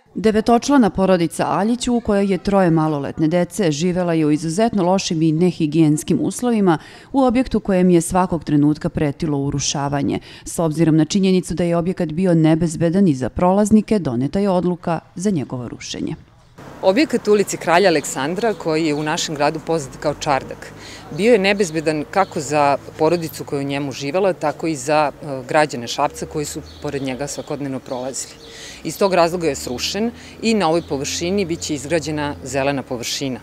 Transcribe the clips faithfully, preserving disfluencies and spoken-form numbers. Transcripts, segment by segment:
Devetočlana porodica Aljić, u kojoj je troje maloletne dece, živela je u izuzetno lošim i nehigijenskim uslovima u objektu kojem je svakog trenutka pretilo urušavanje. S obzirom na činjenicu da je objekat bio nebezbedan i za prolaznike, doneta je odluka za njegovo rušenje. Objekat u ulici Kralja Aleksandra, koji je u našem gradu poznat kao čardak, bio je nebezbedan kako za porodicu koja je u njemu živela, tako i za građane Šapca koji su pored njega svakodnevno prolazili. Iz tog razloga je srušen i na ovoj površini biće izgrađena zelena površina.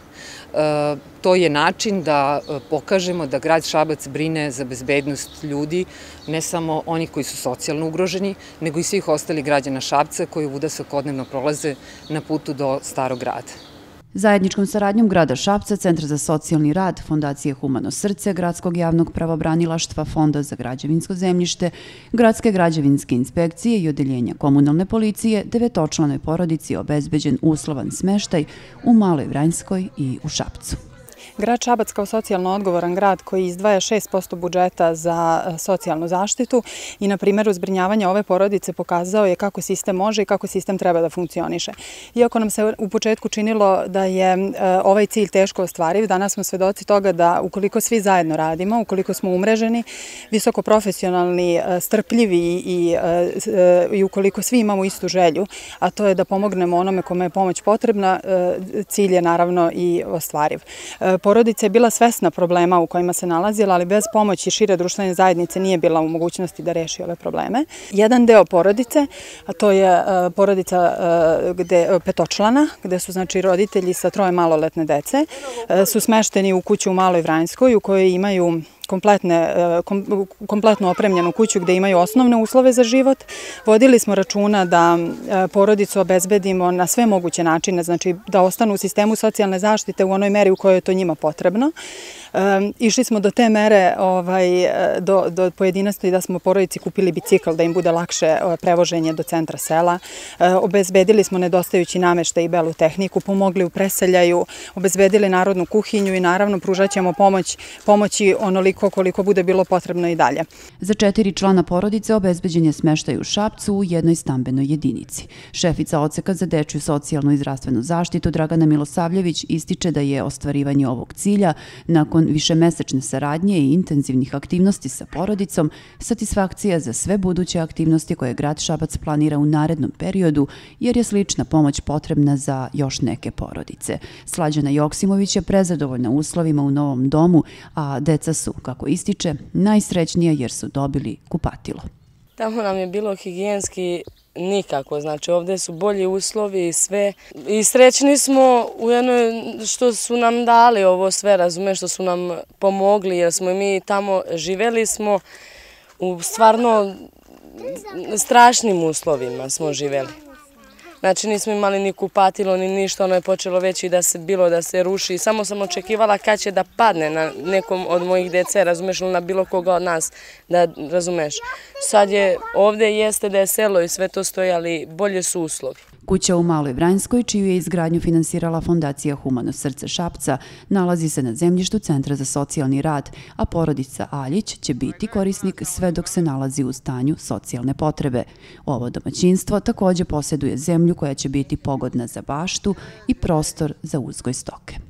To je način da pokažemo da grad Šabac brine za bezbednost ljudi, ne samo onih koji su socijalno ugroženi, nego i svih ostalih građana Šapca koji ovuda svakodnevno prolaze na putu do Starog grada. Zajedničkom saradnjom grada Šapca, Centra za socijalni rad, Fondacije Humano srce, Gradskog javnog pravobranilaštva, Fonda za građevinsko zemljište, Gradske građevinske inspekcije i Odeljenja komunalne policije, devetočlanoj porodici je obezbeđen uslovan smeštaj u Maloj Vranjskoj i u Šapcu. Grad Šabac kao socijalno odgovoran grad koji izdvaja šest posto budžeta za socijalnu zaštitu i na primjeru zbrinjavanja ove porodice pokazao je kako sistem može i kako sistem treba da funkcioniše. Iako nam se u početku činilo da je ovaj cilj teško ostvariv, danas smo svedoci toga da ukoliko svi zajedno radimo, ukoliko smo umreženi, visoko profesionalni, strpljivi i, i ukoliko svi imamo istu želju, a to je da pomognemo onome kome je pomoć potrebna, cilj je naravno i ostvariv. Porodica je bila svesna problema u kojima se nalazila, ali bez pomoći šire društvene zajednice nije bila u mogućnosti da reši ove probleme. Jedan deo porodice, a to je porodica petočlana, gde su znači roditelji sa troje maloletne dece, su smešteni u kuću u Maloj Vranjskoj u kojoj imaju Kompletne, kompletno opremljenu kuću gde imaju osnovne uslove za život. Vodili smo računa da porodicu obezbedimo na sve moguće načine, znači da ostanu u sistemu socijalne zaštite u onoj meri u kojoj je to njima potrebno. Išli smo do te mere ovaj, do, do pojedinosti da smo porodici kupili bicikl da im bude lakše prevoženje do centra sela. Obezbedili smo nedostajući nameštaj i belu tehniku, pomogli u preseljaju, obezbedili narodnu kuhinju i naravno pružat ćemo pomoć, pomoći onoliko koliko bude bilo potrebno i dalje. Za četiri člana porodice obezbeđen je smeštaj u Šapcu u jednoj stambenoj jedinici. Šefica odseka za dečju socijalnu i zdravstvenu zaštitu Dragana Milosavljević ističe da je ostvarivanje ovog cilja nakon višemesečne saradnje i intenzivnih aktivnosti sa porodicom satisfakcija za sve buduće aktivnosti koje grad Šabac planira u narednom periodu, jer je slična pomoć potrebna za još neke porodice. Slađana Joksimović je prezadovoljna uslovima u novom domu, a deca su, kako ističe, najsrećnija jer su dobili kupatilo. Tamo nam je bilo higijenski nikako, znači ovdje su bolji uslovi i sve. I srećni smo u jednoj što su nam dali ovo sve, razume, što su nam pomogli, jer smo mi tamo živeli smo u stvarno strašnim uslovima smo živeli. Znači nismo imali ni kupatilo, ni ništa, ono je počelo već i da se bilo da se ruši. Samo sam očekivala kad će da padne na nekom od mojih dece, razumeš, ili na bilo koga od nas, da razumeš. Sad je, ovdje jeste da je selo i sve to stoji, ali bolje su uslovi. Kuća u Maloj Vranjskoj, čiju je izgradnju finansirala Fondacija Humano srce Šapca, nalazi se na zemljištu Centra za socijalni rad, a porodica Aljić će biti korisnik sve dok se nalazi u stanju socijalne potrebe. Ovo domaćinstvo također posjeduje zemlju koja će biti pogodna za baštu i prostor za uzgoj stoke.